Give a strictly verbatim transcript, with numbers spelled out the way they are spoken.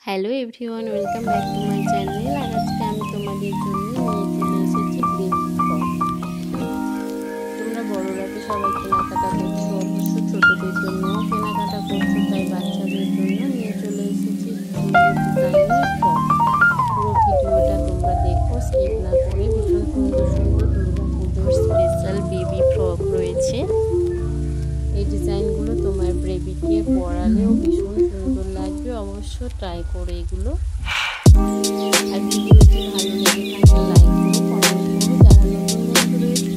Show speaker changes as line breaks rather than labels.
Hello everyone, welcome back to my channel. আর আজকে আমি তোমাদের জন্য নিয়ে চলে এসেছি বেবি ফ্রক। তোমরা বড়রা তো সবাই কেনাকাটা করছো, অবশ্য ছোটদের জন্যও কেনাকাটা করছো, তাই বাচ্চাদের জন্য নিয়ে চলে এসেছি সুন্দর ডিজাইনের ফ্রক। পুরো ভিডিওটা তোমরা দেখো, স্কিপ না করে। ভীষণ সুন্দর সুন্দর দুর্গা পুজোর স্পেশাল বেবি ফ্রক রয়েছে। এই ডিজাইনগুলো তোমার বেবিকে পরালেও ভীষণ সুন্দর লাগবে, অবশ্য ট্রাই করে এগুলো। আর ভিডিওটি ভালো লেগে থাকলে লাইক করো, কমেন্ট করো। যারা নতুন বন্ধু রয়েছে